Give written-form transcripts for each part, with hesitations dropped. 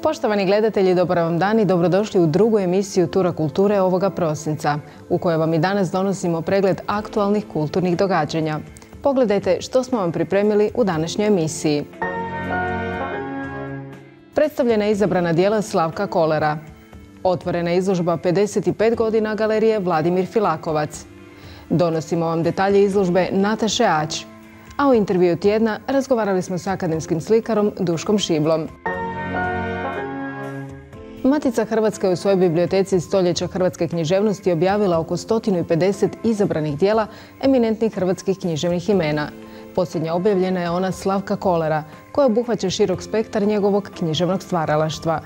Poštovani gledatelji, dobar vam dan i dobrodošli u drugu emisiju Tura kulture ovoga prosinca, u kojoj vam i danas donosimo pregled aktualnih kulturnih događanja. Pogledajte što smo vam pripremili u današnjoj emisiji. Predstavljena je izabrana djela Slavka Kolera. Otvorena je izložba 55 godina galerije Vladimir Filakovac. Donosimo vam detalje izložbe Nataše Ač. A u intervju tjedna razgovarali smo s akademskim slikarom Duškom Šiblom. Matica Hrvatska je u svojoj biblioteci Stoljeća hrvatske književnosti objavila oko 150 izabranih djela eminentnih hrvatskih književnih imena. Posljednja objavljena je ona Slavka Kolera, koja obuhvaća širok spektar njegovog književnog stvaralaštva.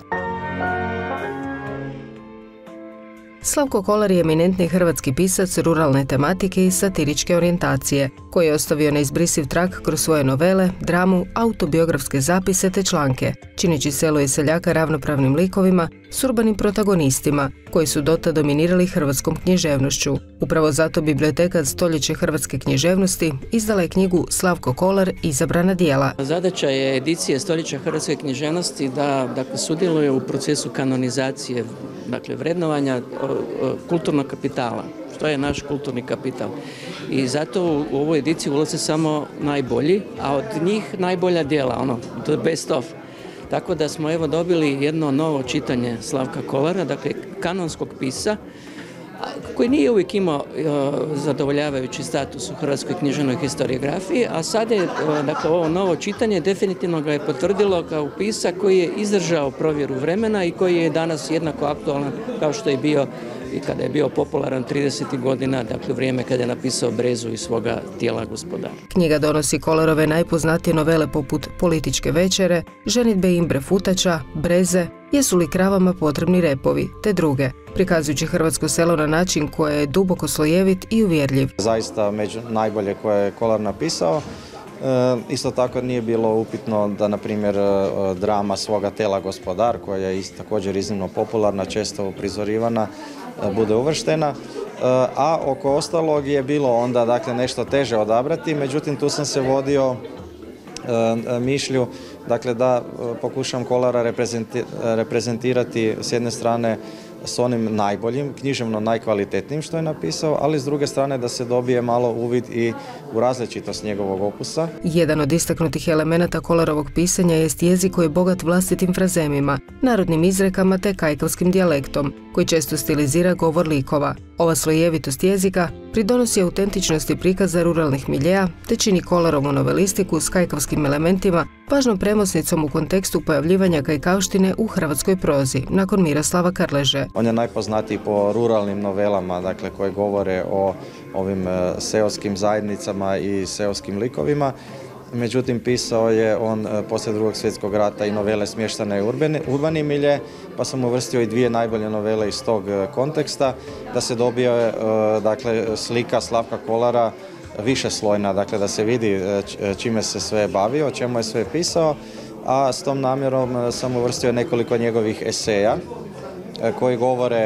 Slavko Koler je eminentni hrvatski pisac ruralne tematike i satiričke orijentacije, koji je ostavio neizbrisiv trag kroz svoje novele, dramu, autobiografske zapise te članke, čineći selo i seljaka ravnopravnim likovima s urbanim protagonistima, koji su dotad dominirali hrvatskom književnošću. Upravo zato biblioteka Stoljeće hrvatske književnosti izdala je knjigu Slavko Koler izabrana djela. Zadaća je edicije Stoljeća hrvatske književnosti da sudjeluje u procesu kanonizacije, vrednovanja kulturnog kapitala. Što je naš kulturni kapital? I zato u ovoj ediciji ulaze samo najbolji, a od njih najbolja djela, the best of. Tako da smo dobili jedno novo čitanje Slavka Kolera, kanonskog pisa, koji nije uvijek imao zadovoljavajući status u hrvatskoj književnoj historiografiji, a sad je ovo novo čitanje definitivno ga je potvrdilo kao pisa koji je izdržao provjeru vremena i koji je danas jednako aktualan kao što je bio i kada je bio popularan 30. godina, vrijeme kada je napisao Brezu i svoga Tijela gospodara. Knjiga donosi Kolerove najpoznatije novele poput Političke večere, Ženidbe Imbre Futača, Breze, Jesu li kravama potrebni repovi, te druge, prikazujući hrvatsko selo na način koji je duboko slojevit i uvjerljiv. Zaista među najbolje koje je Koler napisao. Isto tako nije bilo upitno da, na primjer, drama Svoga tela gospodar, koja je također iznimno popularna, često uprizorivana, bude uvrštena. A oko ostalog je bilo onda nešto teže odabrati, međutim tu sam se vodio mišlju da pokušam Kolera reprezentirati s jedne strane s onim najboljim, književno najkvalitetnijim što je napisao, ali s druge strane da se dobije malo uvid i u različitost njegovog opusa. Jedan od istaknutih elemenata Kolerovog pisanja jest jezik koji je bogat vlastitim frazemima, narodnim izrekama te kajkavskim dijalektom, koji često stilizira govor likova. Ova slojevitost jezika pridonosi autentičnosti prikaza ruralnih miljeja te čini Kolerovu novelistiku s kajkavskim elementima važnom premosnicom u kontekstu pojavljivanja kajkavštine u hrvatskoj prozi, nakon Miroslava Krleže. On je najpoznatiji po ruralnim novelama, koje govore o ovim seoskim zajednicama i seoskim likovima. Međutim, pisao je on poslije Drugog svjetskog rata i novele smještane u urbani milje, pa sam uvrstio i dvije najbolje novele iz tog konteksta, da se dobije slika Slavka Kolera višeslojna, da se vidi čime se sve bavio, o čemu je sve pisao, a s tom namjerom sam uvrstio nekoliko njegovih eseja koji govore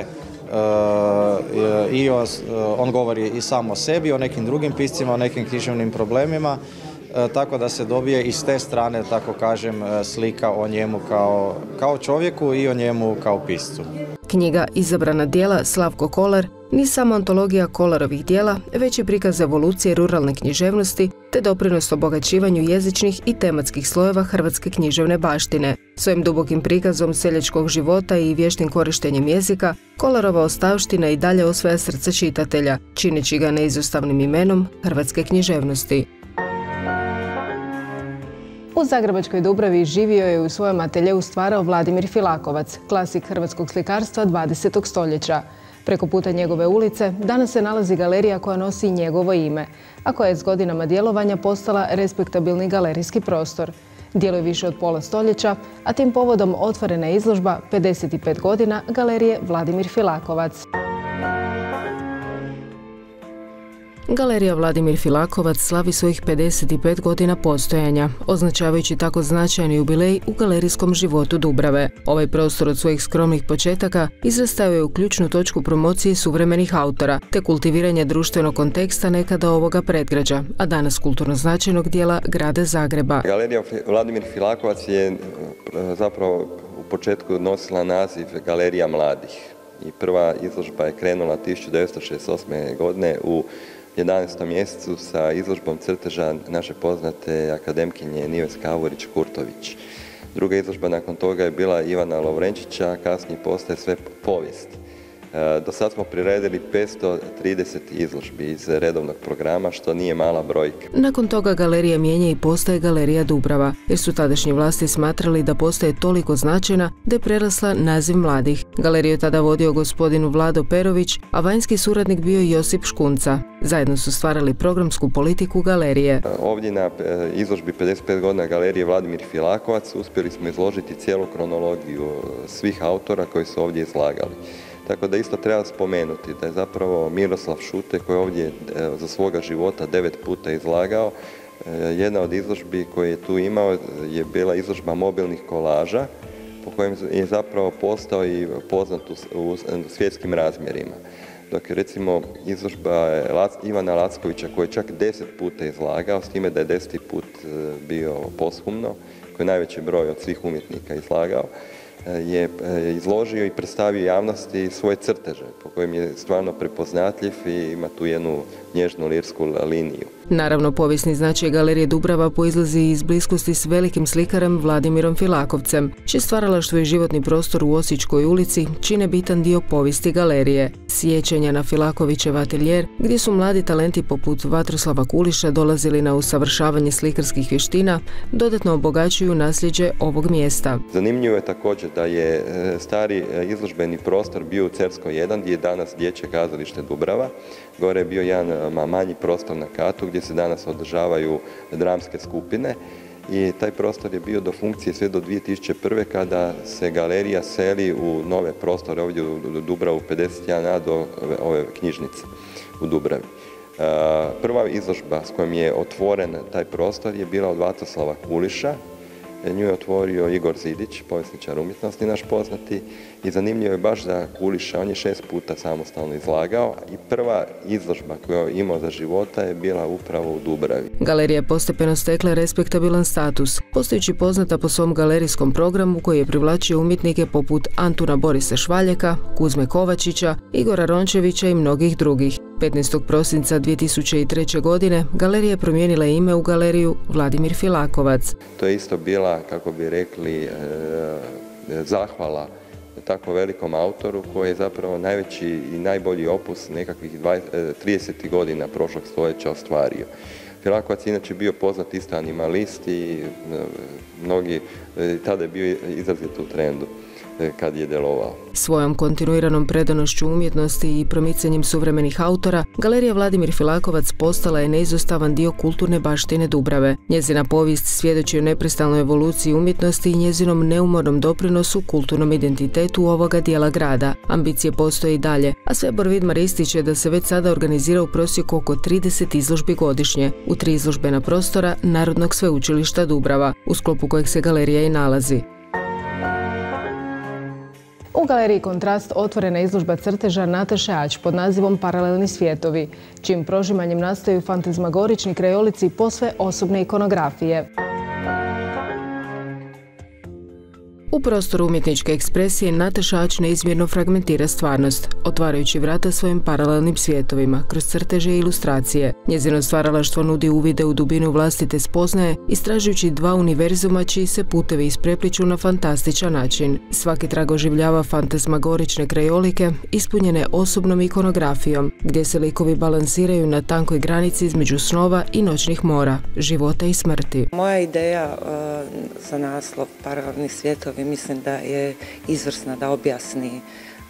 on govori i sam o sebi, o nekim drugim piscima, o nekim književnim problemima, tako da se dobije i s te strane, tako kažem, slika o njemu kao čovjeku i o njemu kao piscu. Knjiga izabrana djela Slavko Koler nije samo antologija Kolerovih djela, već i prikaz evolucije ruralne književnosti te doprinos obogaćivanju jezičnih i tematskih slojeva hrvatske književne baštine. Svojim dubokim prikazom seljačkog života i vještim korištenjem jezika, Kolerova ostavština i dalje osvaja srce čitatelja, čineći ga neizostavnim imenom hrvatske književnosti. U Zagrebačkoj Dubravi živio je u svojem ateljeu stvarao Vladimir Filakovac, klasik hrvatskog slikarstva 20. stoljeća. Preko puta njegove ulice danas se nalazi galerija koja nosi njegovo ime, a koja je s godinama djelovanja postala respektabilni galerijski prostor. Djeluje više od pola stoljeća, a tim povodom otvorena je izložba 55 godina galerije Vladimir Filakovac. Galerija Vladimir Filakovac slavi svojih 55 godina postojanja, označavajući tako značajan jubilej u galerijskom životu Dubrave. Ovaj prostor od svojih skromnih početaka izrastao je u ključnu točku promocije suvremenih autora, te kultiviranja društvenog konteksta nekada ovoga predgrađa, a danas kulturno značajnog dijela grada Zagreba. Galerija Vladimir Filakovac je zapravo u početku nosila naziv Galerija mladih. I prva izložba je krenula 1968. godine u 11. mjesecu sa izložbom crteža naše poznate akademkinje Nives Kavurić-Kurtović. Druga izložba nakon toga je bila Ivana Lovrenčića, kasnije postaje sve povijest. Do sad smo priredili 530 izložbi iz redovnog programa, što nije mala brojka. Nakon toga galerija mijenja i postaje Galerija Dubrava, jer su tadašnji vlasti smatrali da postaje toliko značajna da je prerasla naziv mladih. Galeriju je tada vodio gospodin Vlado Perović, a vanjski suradnik bio Josip Škunca. Zajedno su stvarali programsku politiku galerije. Ovdje na izložbi 55 godina Galerije Vladimir Filakovac uspjeli smo izložiti cijelu kronologiju svih autora koji su ovdje izlagali. Tako da isto treba spomenuti da je zapravo Miroslav Šute, koji je ovdje za svoga života 9 puta izlagao, jedna od izložbi koje je tu imao je bila izložba mobilnih kolaža, po kojem je zapravo postao i poznat u svjetskim razmjerima. Dok je recimo izložba Ivana Lackovića, koji je čak 10 puta izlagao, s time da je 10. put bio posthumno, koji je najveći broj od svih umjetnika izlagao, je izložio i predstavio javnosti svoje crteže, po kojem je stvarno prepoznatljiv i ima tu jednu nježnu lirsku liniju. Naravno, povijesni značaj Galerije Dubrava proizlazi iz bliskosti s velikim slikarem Vladimirom Filakovcem, čije stvaralaštvo i životni prostor u Osječkoj ulici čine bitan dio povijesti galerije. Sjećanja na Filakovićev ateljer, gdje su mladi talenti poput Vatroslava Kuliša dolazili na usavršavanje slikarskih vještina, dodatno obogaćuju nasljeđe ovog mjesta. Zanimljivo je također da je stari izložbeni prostor bio u Cerskoj 1, gdje je danas Dječje kazalište Dubrava. Gore je bio jedan manji prostor na katu gdje se danas održavaju dramske skupine i taj prostor je bio do funkcije sve do 2001. kada se galerija seli u nove prostore ovdje u Dubravu 51A do ove knjižnice u Dubravi. Prva izložba s kojom je otvoren taj prostor je bila od Vatroslava Kuliša. Nju je otvorio Igor Zidić, povjesničar umjetnosti naš poznati, i zanimljivo je baš za Kuliša, on je 6 puta samostalno izlagao i prva izložba koju je imao za života je bila upravo u Dubravi. Galerija je postepeno stekla respektabilan status, postajući poznata po svom galerijskom programu koji je privlačio umjetnike poput Antuna Borisa Švaljeka, Kuzme Kovačića, Igora Rončevića i mnogih drugih. 15. prosinca 2003. godine galerija je promijenila ime u Galeriju Vladimir Filakovac. To je isto bila, kako bi rekli, zahvala tako velikom autoru koji je zapravo najveći i najbolji opus nekakvih 30 godina prošlog stoljeća ostvario. Filakovac je inače bio poznat isto animalist i mnogi tada je bio izrazito u trendu kad je djelovao. Svojom kontinuiranom predanošću umjetnosti i promicanjem suvremenih autora, Galerija Vladimir Filakovac postala je neizostavan dio kulturne baštine Dubrave. Njezina povijest svjedoči o neprestalnoj evoluciji umjetnosti i njezinom neumornom doprinosu kulturnom identitetu ovoga dijela grada. Ambicije postoje i dalje, a Sebor Vidmar ističe da se već sada organizira u prosjeku oko 30 izložbi godišnje, u 3 izložbena prostora Narodnog sveučilišta Dubrava, u sklopu kojeg se galerija i nalazi. U galeriji Kontrast otvorena je izložba crteža Nataše Ač pod nazivom Paralelni svijetovi, čijim prožimanjem nastaju fantazmagorični krajolici posve osobne ikonografije. U prostoru umjetničke ekspresije Nataša Ač neizmjerno fragmentira stvarnost, otvarajući vrata svojim paralelnim svijetovima kroz crteže i ilustracije. Njezino stvaralaštvo nudi uvide u dubinu vlastite spoznaje, istražujući dva univerzuma čiji se putevi isprepliču na fantastičan način. Svaki trag oživljava fantazmagorične krajolike ispunjene osobnom ikonografijom, gdje se likovi balansiraju na tankoj granici između snova i noćnih mora, života i smrti. Moja ideja za naslov Paralelni svijetovi mislim da je izvrsna da objasni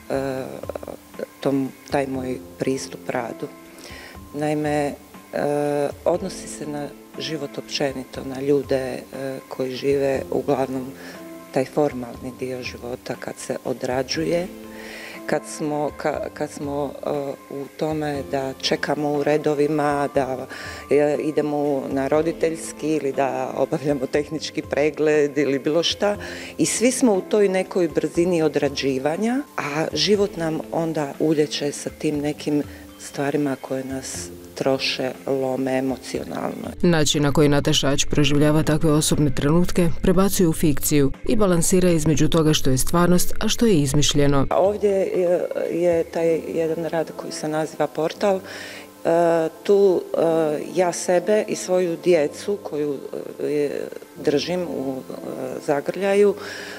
taj moj pristup radu. Naime, odnosi se na život općenito, na ljude koji žive uglavnom taj formalni dio života kad se odrađuje kad smo u tome da čekamo u redovima, da idemo na roditeljski ili da obavljamo tehnički pregled ili bilo šta. I svi smo u toj nekoj brzini odrađivanja, a život nam onda ulječe sa tim nekim stvarima koje nas troše, lome emocionalno. Način na koji Nataša Ač proživljava takve osobne trenutke prebacuje u fikciju i balansira između toga što je stvarnost, a što je izmišljeno. Ovdje je taj jedan rad koji se naziva Portal. Tu ja sebe i svoju djecu koju držim u zagrljaju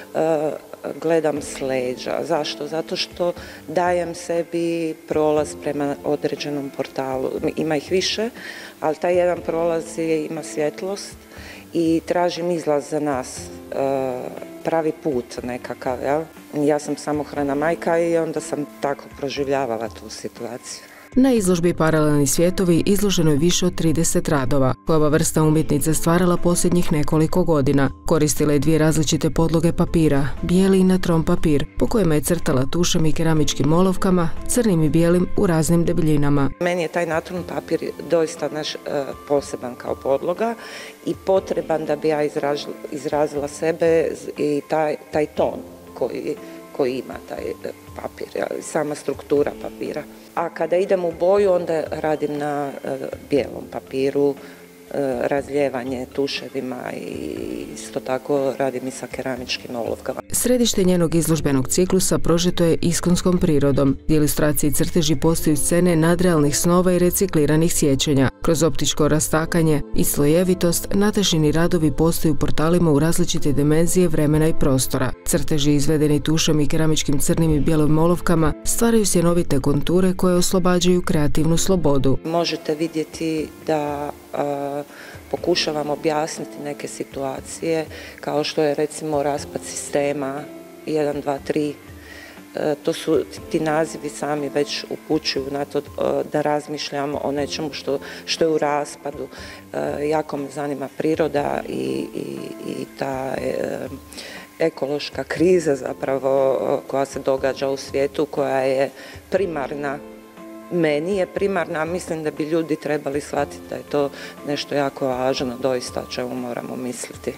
gledam s leđa. Zašto? Zato što dajem sebi prolaz prema određenom portalu. Ima ih više, ali taj jedan prolaz ima svjetlost i tražim izlaz za nas, pravi put nekakav. Jel? Ja sam samohrana majka i onda sam tako proživljavala tu situaciju. Na izložbi Paralelni svijetovi izloženo je više od 30 radova, koje ova vrsta umjetnica stvarala posljednjih nekoliko godina. Koristila je 2 različite podloge papira, bijeli i natron papir, po kojima je crtala tušem i keramičkim olovkama, crnim i bijelim u raznim debeljinama. Meni je taj natron papir doista naš poseban kao podloga i potreban da bi ja izrazila sebe i taj ton koji ima taj papir, sama struktura papira. A kada idem u boju, onda radim na bijelom papiru, razljevanje tuševima i isto tako radim i sa keramičkim olovkama. Središte njenog izložbenog ciklusa prožeto je iskonskom prirodom. Ilustracije i crteži postaju scene nadrealnih snova i recikliranih sjećanja. Kroz optičko rastakanje i slojevitost, Natašini radovi postaju portalima u različite dimenzije vremena i prostora. Crteži izvedeni tušem i keramičkim crnim i bijelim olovkama stvaraju sjenovite konture koje oslobađaju kreativnu slobodu. Možete vidjeti da pokušavam objasniti neke situacije, kao što je recimo raspad sistema 1, 2, 3. To su ti nazivi sami već upućuju na to da razmišljam o nečemu što je u raspadu. Jako me zanima priroda i ta ekološka kriza zapravo koja se događa u svijetu, koja je primarna. Meni je primarna, a mislim da bi ljudi trebali shvatiti da je to nešto jako važno, doista o čemu moramo misliti.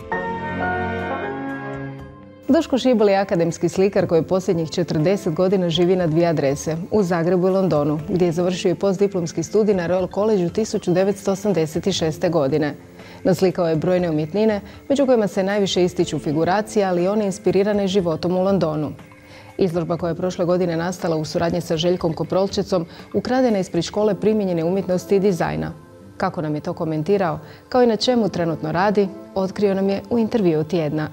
Duško Šibl je akademski slikar koji posljednjih 40 godina živi na 2 adrese, u Zagrebu i Londonu, gdje je završio i postdiplomski studij na Royal Collegeu 1986. godine. Naslikao je brojne umjetnine, među kojima se najviše ističu figuracije, ali i one inspirirane životom u Londonu. Izložba koja je prošle godine nastala u suradnji sa Željkom Koprolčecom ukradena ispred škole primijenjene umjetnosti i dizajna. Kako nam je to komentirao, kao i na čemu trenutno radi, otkrio nam je u intervjuu tjedna.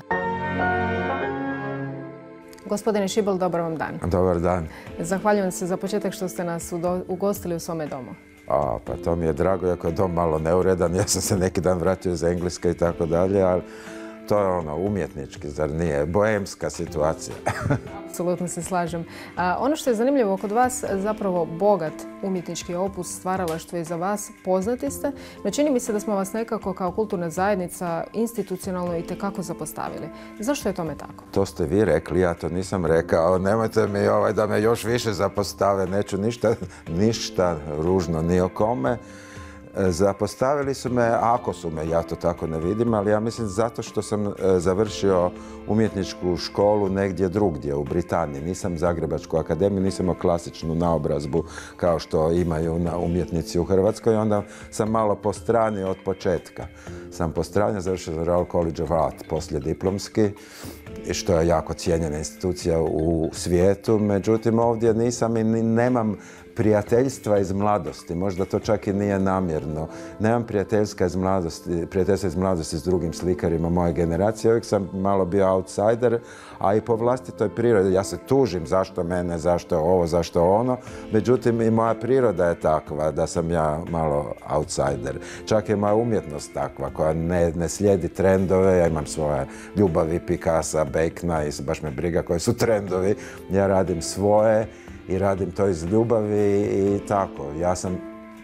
Gospodine Šibl, dobar vam dan. Dobar dan. Zahvaljujem se za početak što ste nas ugostili u svome domu. Pa to mi je drago, iako je dom malo neuredan. Ja sam se neki dan vratio iz Engleske i tako dalje, ali to je umjetnički, zar nije? Boemska situacija. Apsolutno se slažem. Ono što je zanimljivo kod vas, zapravo bogat umjetnički opus, stvaralaštvo iza vas, poznati ste, no čini mi se da smo vas nekako kao kulturna zajednica institucionalno itekako zapostavili. Zašto je tome tako? To ste vi rekli, ja to nisam rekao. Nemojte mi da me još više zapostave, neću ništa ružno ni o kome. Zapostavili su me, ako su me, ja to tako ne vidim, ali ja mislim zato što sam završio umjetničku školu negdje drugdje, u Britaniji. Nisam Zagrebačku akademiju, nisam imao klasičnu naobrazbu kao što imaju umjetnici u Hrvatskoj. Onda sam malo postranio od početka. Sam postranio, završio Royal College of Art, poslijediplomski, što je jako cijenjena institucija u svijetu. Međutim, ovdje nisam i nemam prijateljstva iz mladosti, možda to čak i nije namjerno. Nemam prijateljstva iz mladosti s drugim slikarima moje generacije. Uvijek sam malo bio outsider, a i po vlastitoj prirodi. Ja se tužim zašto mene, zašto ovo, zašto ono. Međutim, i moja priroda je takva da sam ja malo outsider. Čak i moja umjetnost takva koja ne slijedi trendove. Ja imam svoje ljubavi Picassa, Bakena i baš me briga koji su trendovi. Ja radim svoje i radim to iz ljubavi i tako. Ja sam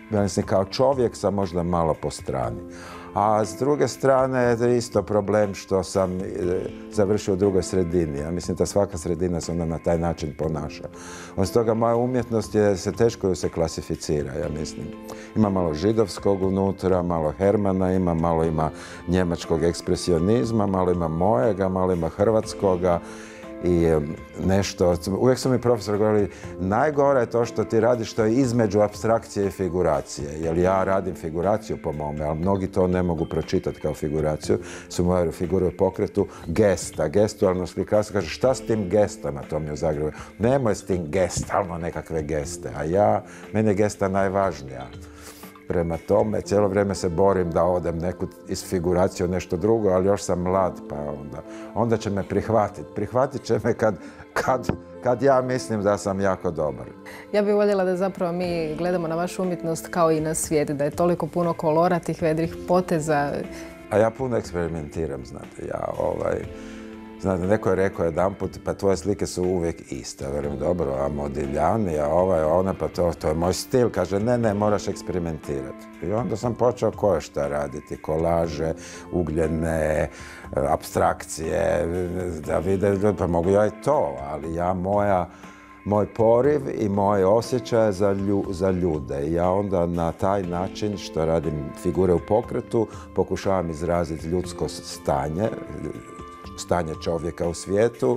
Ja mislim, kao čovjek sam možda malo po strani. A s druge strane je isto problem što sam završio u drugoj sredini. Ja mislim da svaka sredina se onda na taj način ponaša. Od toga moja umjetnost se teško se klasificira, ja mislim. Ima malo židovskog unutra, malo Hermana ima, malo ima njemačkog ekspresionizma, malo ima mojega, malo ima hrvatskoga. I nešto, uvijek su mi profesori govorili, najgore je to što ti radiš što je između apstrakcije i figuracije. Jer ja radim figuraciju po mome, ali mnogi to ne mogu pročitati kao figuraciju. Su moje figure u pokretu gesta, gestualno slikarstvo. Kaže, šta s tim gestama? To mi je u Zagrebu. Nemoj s tim gestalno nekakve geste. A meni je gesta najvažnija. Prema tome, cijelo vrijeme se borim da odem neku iz figuracije u nešto drugo, ali još sam mlad, pa onda će me prihvatiti. Prihvatit će me kad ja mislim da sam jako dobar. Ja bih voljela da zapravo mi gledamo na vašu umjetnost kao i na svijet, da je toliko puno kolora, tih vedrih poteza. A ja puno eksperimentiram, znate. Znate, neko je rekao jedanput, pa tvoje slike su uvijek iste. Velim, dobro, a Modigliani, a ona, pa to je moj stil. Kaže, ne, moraš eksperimentirati. I onda sam počeo koje šta raditi. Kolaže, ugljene, apstrakcije, da vide, pa mogu ja i to, ali moj poriv i moje osjećaje za ljude. Ja onda na taj način što radim figure u pokretu, pokušavam izraziti ljudsko stanje čovjeka u svijetu,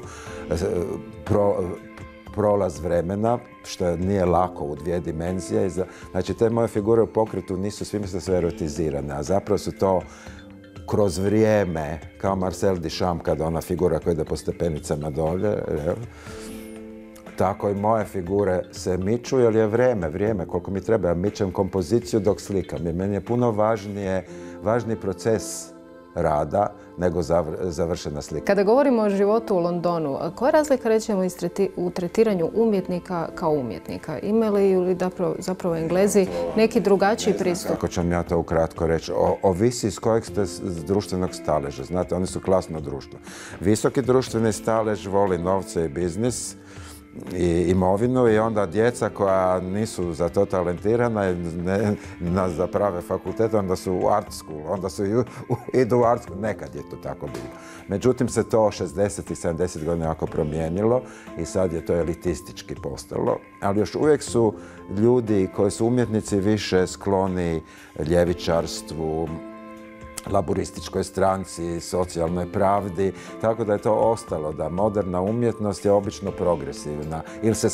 prolaz vremena, što nije lako u dvije dimenzije. Znači, te moje figure u pokretu nisu sve erotizirane, a zapravo su to kroz vrijeme, kao Marcel Duchamp, kada ona figura koja ide po stepenicama dolje, tako i moje figure se miču, jer je vrijeme koliko mi treba. Ja mičem kompoziciju dok slikam. I meni je puno važniji proces rada nego završena slika. Kada govorimo o životu u Londonu, koja je razlika, recimo, u tretiranju umjetnika kao umjetnika? Imaju li zapravo Englezi neki drugačiji pristup? Kako ću vam ja to ukratko reći? Ovisi iz kojeg ste društvenog staleža. Znate, oni su klasno društvo. Visoki društveni stalež voli novce i biznis i imovinu, i onda djeca koja nisu za to talentirana za prave fakultete, onda su u art school, onda idu u art school. Nekad je to tako bilo. Međutim, se to 60 i 70 godina jako promijenilo i sad je to elitistički postalo. Ali još uvijek su ljudi koji su umjetnici više skloni ljevičarstvu, laborističkoj stranci, socijalnoj pravdi, tako da je to ostalo, da moderna umjetnost je obično progresivna ili se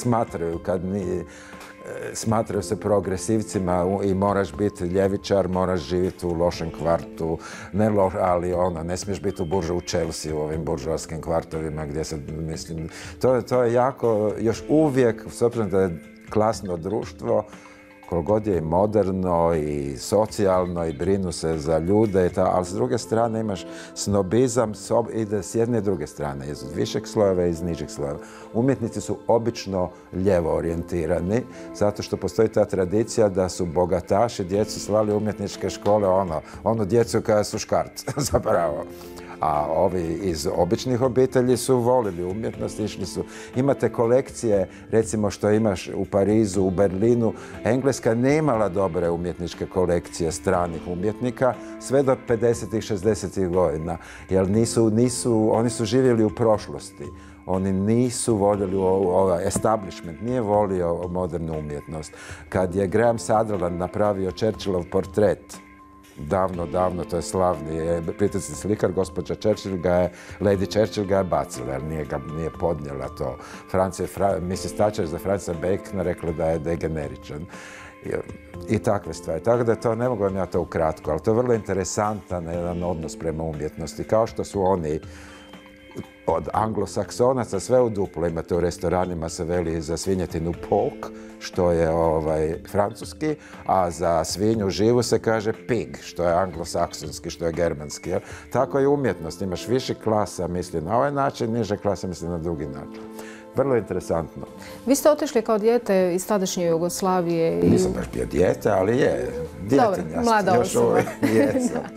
smatraju se progresivcima i moraš biti ljevičar, moraš živjeti u lošem kvartu, ali ne smiješ biti u Chelsea, u ovim buržoaskim kvartovima gdje se, mislim, to je jako, još uvijek, s obzirom da je klasno društvo, koliko god je i moderno i socijalno i brinu se za ljude, ali s druge strane imaš snobizam, ide s jedne i druge strane, iz višeg slojeva i iz nižeg slojeva. Umjetnici su obično ljevo orijentirani, zato što postoji ta tradicija da su bogataši djecu slali u umjetničke škole, onu djecu koja su škart, zapravo. A ovi iz običnih obitelji su volili umjetnost, išli su. Imate kolekcije, recimo što imaš u Parizu, u Berlinu. Engleska nije imala dobre umjetničke kolekcije stranih umjetnika sve do 50-ih, 60-ih godina. Jer oni su živjeli u prošlosti. Oni nisu voljeli, establishment nije volio modernu umjetnost. Kad je Graham Sutherland napravio Churchillov portret, davno, to je slavni britanski slikar, gospođa Lady Churchill ga je bacila, jer nije podnijela to. Mrs. Thatcher za Francisa Bacona rekla da je degeneričan. I takve stvari. Tako da to, ne mogu vam ja to ukratko, ali to je vrlo interesantan jedan odnos prema umjetnosti. Kao što su oni od anglosaksonaca sve u duplo. Imate u restoranima se veli za svinjetinu pork, što je francuski, a za svinju živu se kaže pig, što je anglosaksonski, što je germanski. Jel? Tako je umjetnost. Imaš više klasa, misli na ovaj način, niže klasa misli na drugi način. Vrlo interesantno. Vi ste otišli kao dijete iz tadašnje Jugoslavije. Nisam baš bio dijete, ali je. Dobro, mlada osoba.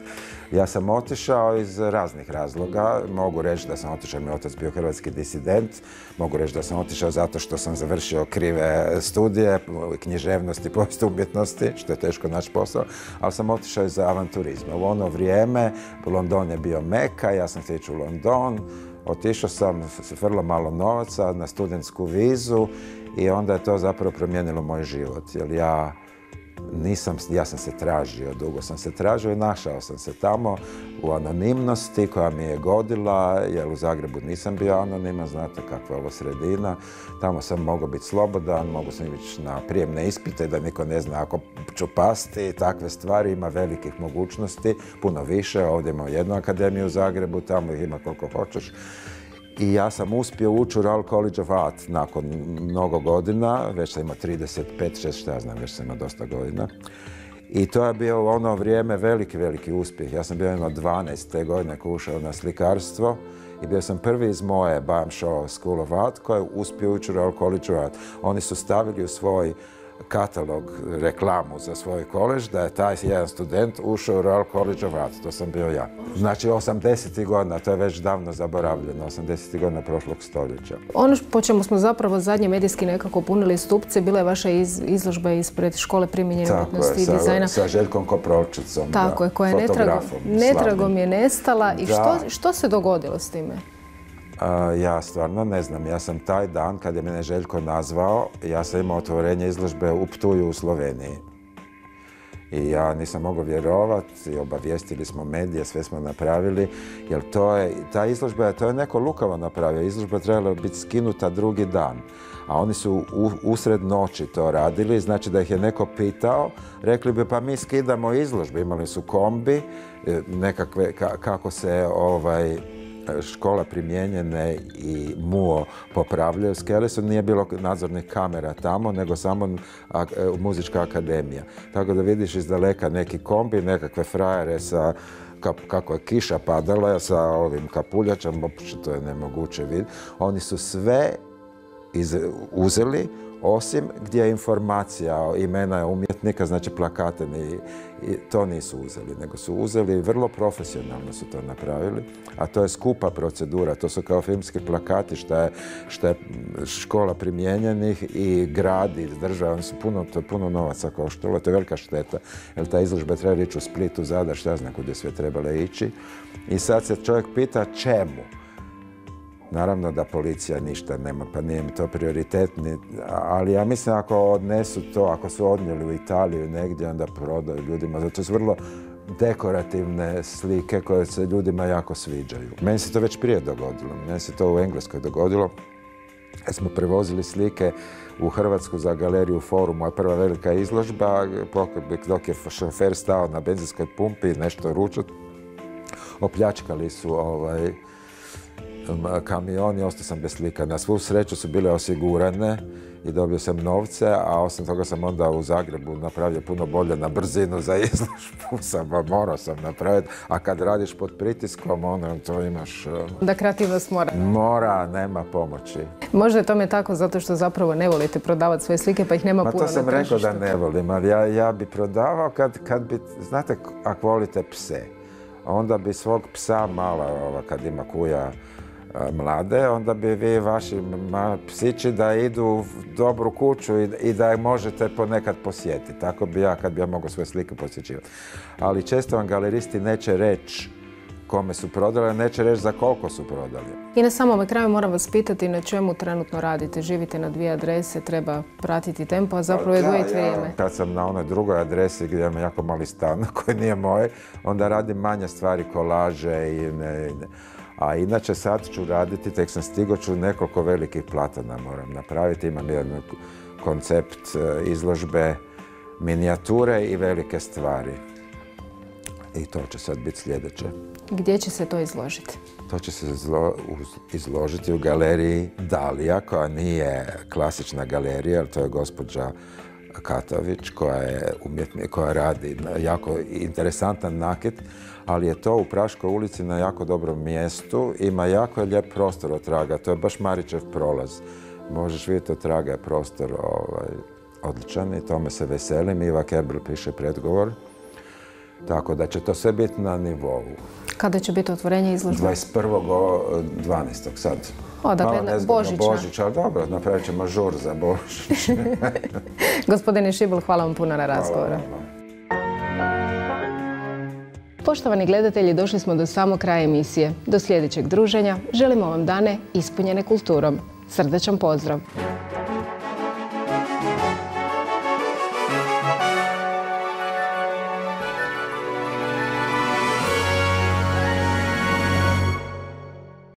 Ja sam otišao iz raznih razloga. Mogu reći da sam otišao, mi je otac bio hrvatski disident. Mogu reći da sam otišao zato što sam završio krive studije, književnosti, povijest umjetnosti, što je teško naći posao, ali sam otišao iz avanturizma. U ono vrijeme London je bio Meka, ja sam htio ići u London. Otišao sam s vrlo malo novaca na studentsku vizu i onda je to zapravo promijenilo moj život. Jer ja sam se tražio, dugo sam se tražio i našao sam se tamo u anonimnosti koja mi je godila, jer u Zagrebu nisam bio anoniman, znate kakva je ovo sredina. Tamo sam mogao biti slobodan, mogu sam ići na prijemne ispite da niko ne zna ako ću pasti, takve stvari, ima velikih mogućnosti, puno više. Ovdje imamo jednu akademiju u Zagrebu, tamo ih ima koliko hoćeš. I ja sam uspio ući u Royal College of Art nakon mnogo godina, već sam imao 35, 6, šta ja znam, već sam imao dosta godina. I to je bio u ono vrijeme veliki uspjeh. Ja sam bio jedno 12. godine koji ušao na slikarstvo i bio sam prvi iz moje Byam Shaw School of Art koji je uspio ući u Royal College of Art. Oni su stavili u svoj katalog, reklamu za svoj koleđ, da je taj jedan student ušao u Royal College of Art. To sam bio ja. Znači 80. godina, to je već davno zaboravljeno, 80. godina prošlog stoljeća. Ono po čemu smo zapravo zadnje medijski nekako punili stupce, bila je vaša izložba ispred škole primijenjene umjetnosti i dizajna. Sa Željkom Koprolčicom, tako je, koja je netragom je nestala. I što se dogodilo s time? Ja stvarno ne znam. Ja sam taj dan, kad je mene Željko nazvao, ja sam imao otvorenje izložbe u Ptuju u Sloveniji. I ja nisam mogao vjerovati i obavijestili smo medije, sve smo napravili, jer ta izložba, to je neko lukavo napravio. Izložba trebala biti skinuta drugi dan, a oni su usred noći to radili, znači da ih je neko pitao, rekli bi pa mi skidamo izložbe, imali su kombi, nekakve, kako se škola primijenjene i MUO popravljaju. Skele su, nije bilo nadzornih kamera tamo, nego samo muzička akademija. Tako da vidiš iz daleka neki kombi, nekakve frajere sa, kako je kiša padala, sa ovim kapuljačem, uopće to je nemoguće vidjeti. Oni su sve uzeli, osim gdje je informacija, imena umjetnika, znači plakate, i to nisu uzeli, nego su uzeli, vrlo profesionalno su to napravili, a to je skupa procedura, to su kao filmski plakati, što je škola primijenjenih i grad i država, to je puno novaca koštalo, to je velika šteta, jer ta izložba treba ići u Splitu, Zadar, šta znam kuda sve trebale ići. I sad se čovjek pita čemu. Naravno da policija ništa nema, pa nije mi to prioritetni, ali ja mislim ako odnesu to, ako su odnijeli u Italiju negdje, onda prodaju ljudima. Zato su vrlo dekorativne slike koje se ljudima jako sviđaju. Meni se to već prije dogodilo, meni se to u Engleskoj dogodilo. Smo prevozili slike u Hrvatsku za galeriju Forum, moja prva velika izložba, dok je šofer stao na benzinskoj pumpi nešto ručati, opljačkali su kamioni, ostao sam bez slika. Na svu sreću su bile osigurane i dobio sam novce, a osim toga sam onda u Zagrebu napravio puno bolje na brzinu za izložbu, morao sam napraviti, a kad radiš pod pritiskom, onda to imaš... Da kreativnost mora. Mora, nema pomoći. Možda je tome tako zato što zapravo ne volite prodavati svoje slike, pa ih nema puno na tržištu. To sam rekao da ne volim, ali ja bi prodavao kad bi, znate, ako volite pse, onda bi svog psa mala, kad ima kuja, mlade, onda bi vi vaši psići da idu u dobru kuću i da je možete ponekad posjetiti. Tako bi ja, kad bi ja mogao svoje slike posjećivati. Ali često vam galeristi neće reći kome su prodali, neće reći za koliko su prodali. I na samom kraju moram vas pitati na čemu trenutno radite. Živite na 2 adrese, treba pratiti tempo, a zapravo je odvojiti vrijeme. Kad sam na onoj drugoj adresi gdje imam jako mali stan koji nije moj, onda radim manje stvari, kolaže i a inače sad ću raditi, tek sam stigao, ću nekoliko velikih platana moram napraviti. Imam jedan koncept izložbe, minijature i velike stvari. I to će sad biti sljedeće. Gdje će se to izložiti? To će se izložiti u galeriji Dalija, koja nije klasična galerija, ali to je gospođa Katović, koja radi jako interesantan nakit, ali je to u Praškoj ulici na jako dobrom mjestu. Ima jako lijep prostor od traga, to je baš Marićev prolaz. Možeš vidjeti od traga je prostor odličan i tome se veselim. Iva Kerbel piše predgovor. Tako da će to sve biti na nivou. Kada će biti otvorenje izložbe? 21.12. sad. Dakle, Božićna. Božić, ali dobro, napravit ćemo žur za Božić. Gospodine Šibl, hvala vam puno na razgovoru. Poštovani gledatelji, došli smo do samog kraja emisije. Do sljedećeg druženja želimo vam dane ispunjene kulturom. Srdačan pozdrav!